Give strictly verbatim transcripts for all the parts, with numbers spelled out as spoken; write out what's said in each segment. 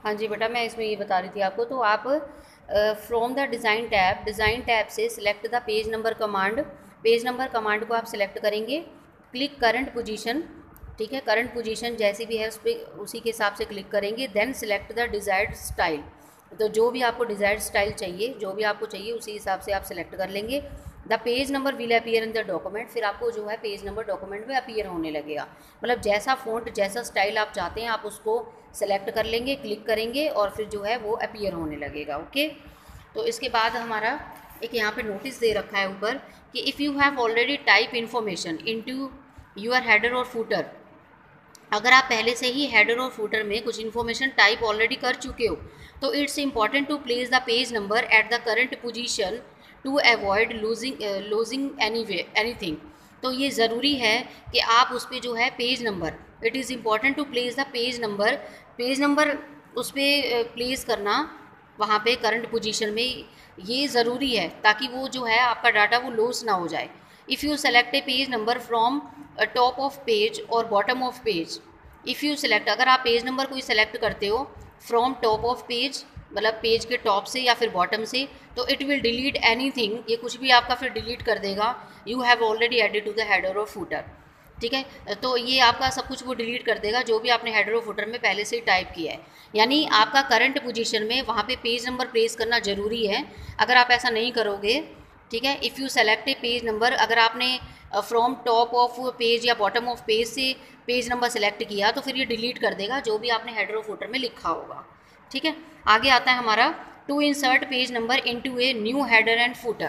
हाँ जी बेटा, मैं इसमें ये बता रही थी आपको। तो आप from the design tab, design tab से select the page number command, page number command को आप सिलेक्ट करेंगे। क्लिक करंट पोजीशन, ठीक है, करंट पोजीशन जैसी भी है उस पर उसी के हिसाब से क्लिक करेंगे। Then select the desired style, तो जो भी आपको डिज़ायर्ड स्टाइल चाहिए, जो भी आपको चाहिए उसी हिसाब से आप सिलेक्ट कर लेंगे। The page number will appear in the document, फिर आपको जो है पेज नंबर डॉक्यूमेंट में अपीयर होने लगेगा। मतलब जैसा फ़ॉन्ट, जैसा स्टाइल आप चाहते हैं आप उसको सेलेक्ट कर लेंगे, क्लिक करेंगे और फिर जो है वो अपीयर होने लगेगा। ओके, तो इसके बाद हमारा एक यहाँ पे नोटिस दे रखा है ऊपर कि if you have already type information into your header और फूटर, अगर आप पहले से ही हेडर और फूटर में कुछ इन्फॉर्मेशन टाइप ऑलरेडी कर चुके हो तो it's important to place the page number at the current position to avoid losing losing any way anything. तो ये ज़रूरी है कि आप उस पर जो है page number, it is important to place the page number, page number उस पर प्लेस करना वहाँ पे करंट पोजीशन में, ये ज़रूरी है ताकि वो जो है आपका डाटा वो लॉस ना हो जाए। If you select a page number from top of page और bottom of page, if you select, अगर आप पेज नंबर कोई सेलेक्ट करते हो फ्रॉम टॉप ऑफ पेज, मतलब पेज के टॉप से या फिर बॉटम से, तो इट विल डिलीट एनीथिंग, ये कुछ भी आपका फिर डिलीट कर देगा you have already added to the header और फूटर। ठीक है, तो ये आपका सब कुछ वो डिलीट कर देगा जो भी आपने हेडर और फुटर में पहले से ही टाइप किया है। यानी आपका करंट पोजीशन में वहाँ पे पेज नंबर प्लेस करना ज़रूरी है। अगर आप ऐसा नहीं करोगे, ठीक है, if you select a page number, अगर आपने फ्रॉम टॉप ऑफ पेज या बॉटम ऑफ पेज से पेज नंबर सेलेक्ट किया तो फिर ये डिलीट कर देगा जो भी आपने हेडर और फुटर में लिखा होगा। ठीक है, आगे आता है हमारा to insert page number into a new header and footer.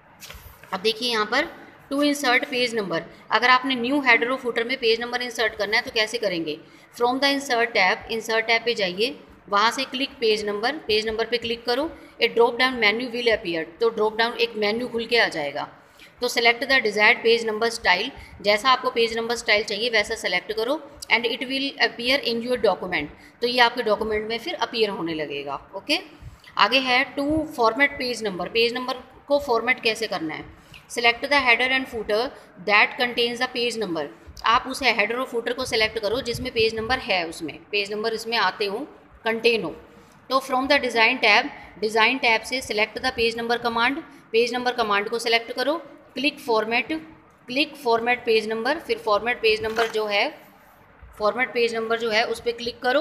अब देखिए यहाँ पर टू इंसर्ट पेज नंबर, अगर आपने न्यू हेडर और फुटर में पेज नंबर इंसर्ट करना है तो कैसे करेंगे? From the insert tab, insert tab पे जाइए, वहाँ से click page number, page number पे क्लिक करो, a drop down menu will appear, तो ड्रॉप डाउन एक मेन्यू खुल के आ जाएगा। तो select the desired page number style, जैसा आपको पेज नंबर स्टाइल चाहिए वैसा सेलेक्ट करो and it will appear in your document, तो ये आपके डॉक्यूमेंट में फिर अपीयर होने लगेगा। ओके, आगे है to format page number, page number को फॉर्मेट कैसे करना है? Select the header and footer that contains the page number, आप उस हेडर और फूटर को सेलेक्ट करो जिसमें पेज नंबर है, उसमें पेज नंबर इसमें आते हो, कंटेन हो। तो from the design tab, design tab से select the page number command, page number command को सिलेक्ट करो, click format, click format page number, फिर फॉर्मेट पेज नंबर जो है, फॉर्मेट पेज नंबर जो है उस पर क्लिक करो।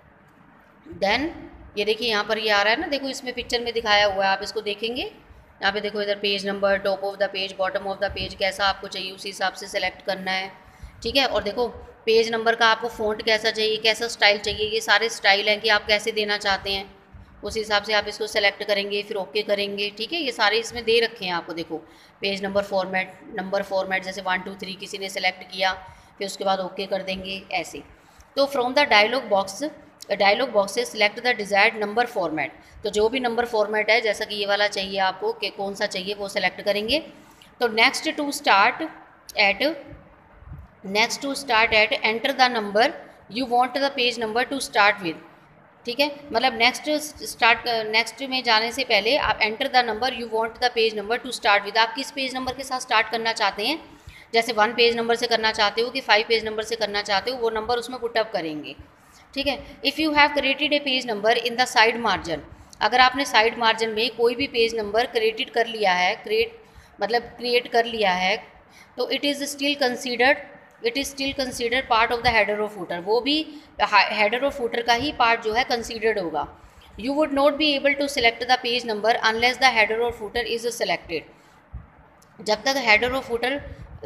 देन ये देखिए यहाँ पर ये आ रहा है ना, देखो इसमें पिक्चर में दिखाया हुआ है, आप इसको देखेंगे यहाँ पे, देखो इधर page number, top of the page, bottom of the page, कैसा आपको चाहिए उसी हिसाब से सेलेक्ट करना है। ठीक है, और देखो पेज नंबर का आपको फ़ॉन्ट कैसा चाहिए, कैसा स्टाइल चाहिए, ये सारे स्टाइल हैं कि आप कैसे देना चाहते हैं, उस हिसाब से आप इसको सेलेक्ट करेंगे, फिर ओके करेंगे। ठीक है, ये सारे इसमें दे रखे हैं आपको, देखो page number format, number format जैसे वन टू थ्री किसी ने सेलेक्ट किया, फिर उसके बाद ओके कर देंगे ऐसे। तो from the dialog box, dialog box से select the desired number format, तो जो भी नंबर फॉर्मेट है, जैसा कि ये वाला चाहिए आपको कि कौन सा चाहिए वो सेलेक्ट करेंगे। तो next to start at, next to start at enter the number you want the page number to start with. ठीक है, मतलब नेक्स्ट स्टार्ट, नेक्स्ट में जाने से पहले आप enter the number you want the page number to start with, आप किस पेज नंबर के साथ स्टार्ट करना चाहते हैं, जैसे वन पेज नंबर से करना चाहते हो कि फाइव पेज नंबर से करना चाहते हो, वो नंबर उसमें पुटअप करेंगे। ठीक है, if you have created a page number in the side margin, अगर आपने साइड मार्जिन में कोई भी पेज नंबर क्रिएटेड कर लिया है, क्रिएट मतलब क्रिएट कर लिया है, तो it is still considered, it is still considered part of the header और फूटर, वो भी हेडर और फूटर का ही पार्ट जो है कंसीडर्ड होगा। You would not be able to select the page number unless the header और फूटर इज़ सेलेक्टेड, जब तक हेडर और फूटर,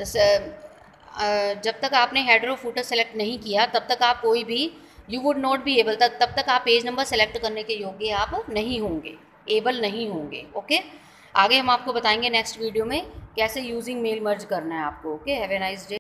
जब तक आपने हेडर और फूटर सेलेक्ट नहीं किया तब तक आप कोई भी, you would not be able, तब तब तक आप पेज नंबर सेलेक्ट करने के योग्य आप नहीं होंगे, एबल नहीं होंगे। ओके, आगे हम आपको बताएंगे नेक्स्ट वीडियो में कैसे यूजिंग मेल मर्ज करना है आपको। Okay, have a nice day.